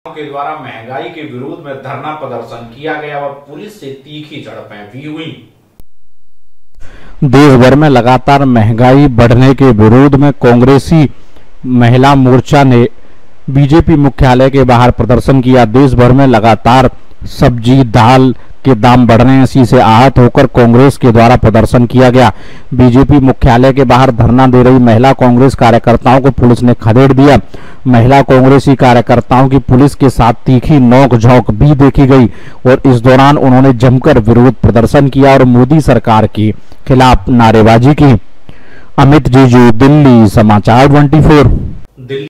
के द्वारा महंगाई के विरोध में धरना प्रदर्शन किया गया व पुलिस से तीखी झड़पें भी हुई। देश भर में लगातार महंगाई बढ़ने के विरोध में कांग्रेसी महिला मोर्चा ने बीजेपी मुख्यालय के बाहर प्रदर्शन किया। देश भर में लगातार सब्जी दाल के दाम बढ़ने इसी से आहत होकर कांग्रेस के द्वारा प्रदर्शन किया गया। बीजेपी मुख्यालय के बाहर धरना दे रही महिला कांग्रेस कार्यकर्ताओं को पुलिस ने खदेड़ दिया। महिला कांग्रेसी कार्यकर्ताओं की पुलिस के साथ तीखी नोक-झोंक भी देखी गई और इस दौरान उन्होंने जमकर विरोध प्रदर्शन किया और मोदी सरकार के खिलाफ नारेबाजी की। अमित जीजू, दिल्ली समाचार 24।